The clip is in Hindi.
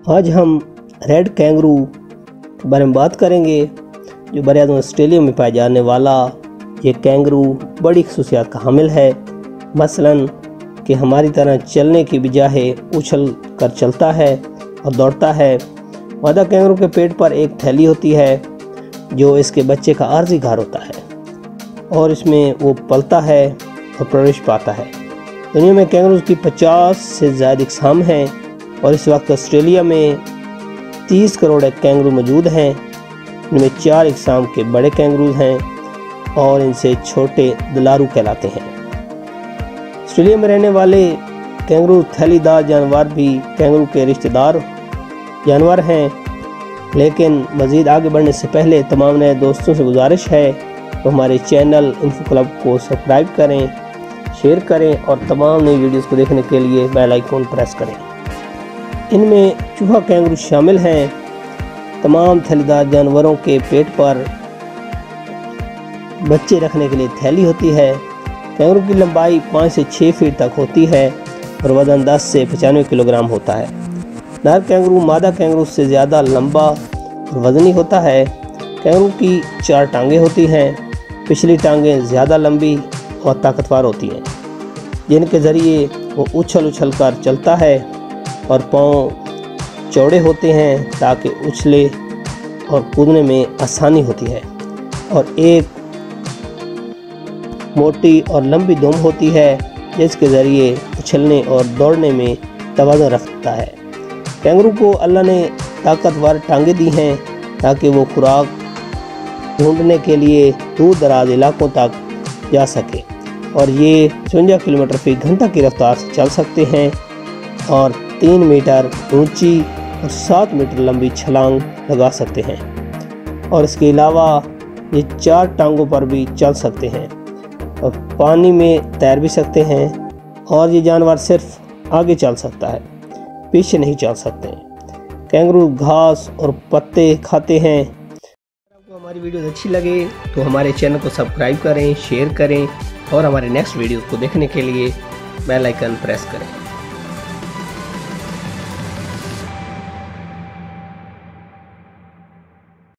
आज हम रेड कैंगरू के बारे में बात करेंगे, जो बरआज़म ऑस्ट्रेलिया में पाया जाने वाला ये कैंगरू बड़ी खसूसियात का हामिल है। मसलन कि हमारी तरह चलने की बजाय उछल कर चलता है और दौड़ता है। मादा कैंगरू के पेट पर एक थैली होती है जो इसके बच्चे का आर्जी घर होता है और इसमें वो पलता है और प्रवेश पाता है। दुनिया में कैंगरूज की 50 से ज़्यादा इकसाम हैं और इस वक्त ऑस्ट्रेलिया में 30 करोड़ कैंगरू मौजूद हैं। इनमें 4 इकसाम के बड़े कैंगरूज हैं और इनसे छोटे दुलारू कहलाते हैं। ऑस्ट्रेलिया में रहने वाले कैंगरू थैलीदार जानवर भी कैंगरू के रिश्तेदार जानवर हैं, लेकिन मज़ीद आगे बढ़ने से पहले तमाम नए दोस्तों से गुजारिश है तो हमारे चैनल इन्फो क्लब को सब्सक्राइब करें, शेयर करें और तमाम नई वीडियोस को देखने के लिए बेल आइकन प्रेस करें। इनमें चूहा कैंगरू शामिल हैं। तमाम थैलीदार जानवरों के पेट पर बच्चे रखने के लिए थैली होती है। कैंगरू की लंबाई 5 से 6 फीट तक होती है और वज़न 10 से 95 किलोग्राम होता है। नर कैंगरू मादा कैंगरू से ज़्यादा लंबा और वज़नी होता है। कैंगरू की 4 टांगें होती हैं। पिछली टांगें ज़्यादा लंबी और ताकतवर होती हैं, जिनके ज़रिए वो उछल कर चलता है और पाँव चौड़े होते हैं ताकि उछले और कूदने में आसानी होती है। और एक मोटी और लंबी दुम होती है जिसके ज़रिए उछलने और दौड़ने में तवाज़ुन रखता है। कैंगरू को अल्लाह ने ताकतवर टांगें दी हैं ताकि वो खुराक ढूंढने के लिए दूर दराज इलाकों तक जा सके और ये 55 किलोमीटर फी घंटा की रफ्तार से चल सकते हैं और 3 मीटर ऊंची और 7 मीटर लंबी छलांग लगा सकते हैं। और इसके अलावा ये 4 टांगों पर भी चल सकते हैं और पानी में तैर भी सकते हैं। और ये जानवर सिर्फ आगे चल सकता है, पीछे नहीं चल सकते। कैंगरू घास और पत्ते खाते हैं। अगर आपको हमारी वीडियोस अच्छी लगे तो हमारे चैनल को सब्सक्राइब करें, शेयर करें और हमारे नेक्स्ट वीडियोस को देखने के लिए बेल आइकन प्रेस करें।